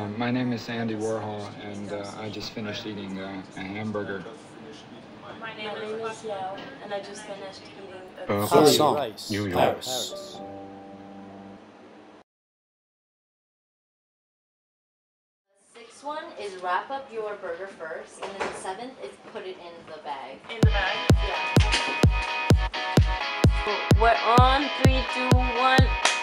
My name is Andy Warhol, and I just finished eating a hamburger. My name is Yaël, and I just finished eating a Parsons, New York. Paris. 6th one is wrap up your burger first, and then the 7th is put it in the bag. in the bag. Yeah. We're on 3, 2, 1.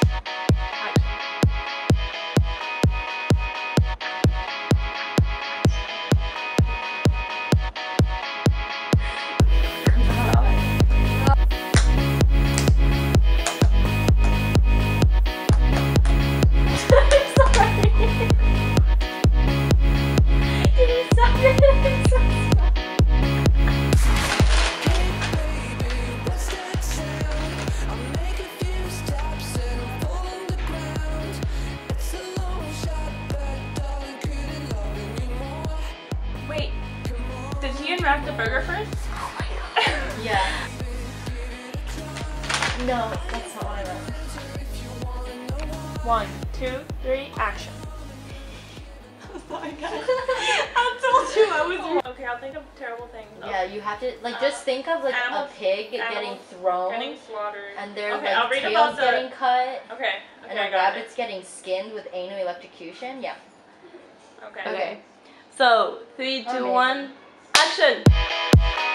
Wait, did he unwrap the burger first? Oh my god. Yeah. No, that's not what I wrote. 1, 2, 3, action. Sorry guys. I told you I was okay, I'll think of terrible things. Yeah, you have to, like, just think of, like, a pig getting thrown. Getting slaughtered. And their, okay, I'll like, read tails about getting cut. Okay, And I a got rabbit's getting skinned with anal electrocution. Yeah. it. Okay. Okay. So, 3, 2, Amazing. 1, action!